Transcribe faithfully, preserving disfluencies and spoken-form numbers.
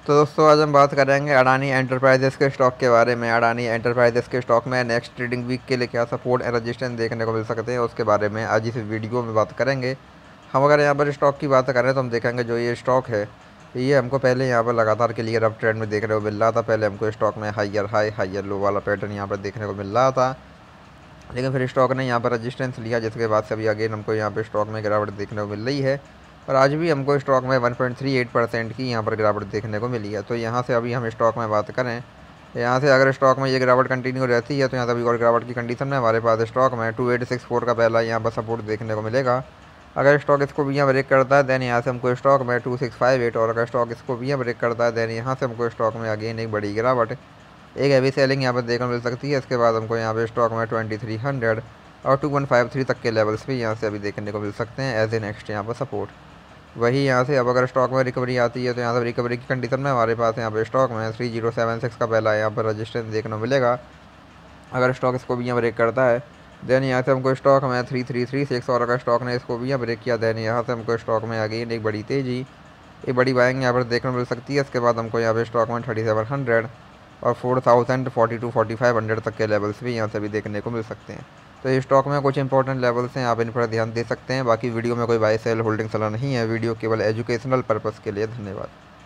तो दोस्तों आज हम बात करेंगे अडानी एंटरप्राइजेस के स्टॉक के बारे में। अडानी एंटरप्राइजेस के स्टॉक में नेक्स्ट ट्रेडिंग वीक के लिए क्या सपोर्ट एंड रेजिस्टेंस देखने को मिल सकते हैं उसके बारे में आज इस वीडियो में बात करेंगे। हम अगर यहाँ पर स्टॉक की बात करें तो हम देखेंगे जो ये स्टॉक है ये हमको पहले यहाँ पर लगातार के लिए अप ट्रेंड में देखने को मिल रहा था। पहले हमको स्टॉक में हाइयर हाई हाइयर लो वाला पैटर्न यहाँ पर देखने को मिल रहा था, लेकिन फिर स्टॉक ने यहाँ पर रजिस्टेंस लिया, जिसके बाद से अभी अगेन हमको यहाँ पर स्टॉक में गिरावट देखने को मिल रही है। और आज भी हमको स्टॉक में one point three eight percent की यहाँ पर गिरावट देखने को मिली है। तो यहाँ से अभी हम स्टॉक में बात करें, यहाँ से अगर स्टॉक में ये गिरावट कंटिन्यू रहती है तो यहाँ से अभी और गिरावट की कंडीशन में हमारे पास स्टॉक में टू एट सिक्स फोर का पहला यहाँ पर सपोर्ट देखने को मिलेगा। अगर स्टॉक इसको भी यहाँ ब्रेक करता है दैन यहाँ से हमको स्टॉक में टू सिक्स फाइव एट, और अगर स्टॉक इसको भी यहाँ ब्रेक करता है दैन यहाँ से हमको स्टॉक में अगेन एक बड़ी गिरावट, एक हैवी सेलिंग यहाँ पर देखने को मिल सकती है। इसके बाद हमको यहाँ पे स्टॉक में ट्वेंटी थ्री हंड्रेड और टू वन फाइव थ्री तक के लेवल्स भी यहाँ से अभी देखने को मिल सकते हैं एज ए नेक्स्ट यहाँ पर सपोर्ट। वही यहाँ से अब अगर स्टॉक में रिकवरी आती है तो यहाँ से रिकवरी की कंडीशन में हमारे पास यहाँ पे स्टॉक में थ्री जीरो सेवन सिक्स का पहला यहाँ पर रजिस्टेंस देखने को मिलेगा। अगर स्टॉक इसको भी यहाँ ब्रेक करता है देन यहाँ से हमको स्टॉक में थ्री थ्री थ्री सिक्स, और अगर स्टॉक ने इसको भी यहाँ ब्रेक किया देन यहाँ से हमको स्टॉक में अगेन एक बड़ी तेज़ी, एक बड़ी बाइंग यहाँ पर देखने को मिल सकती है। इसके बाद हमको यहाँ पे स्टॉक में थर्टी सेवन हंड्रेड और four thousand forty two forty five hundred तक के लेवल्स भी यहाँ से भी देखने को मिल सकते हैं। तो इस स्टॉक में कुछ इंपॉर्टेंट लेवल्स हैं, आप इन पर ध्यान दे सकते हैं। बाकी वीडियो में कोई बाय सेल होल्डिंग सलाह नहीं है, वीडियो केवल एजुकेशनल पर्पज़ के लिए। धन्यवाद।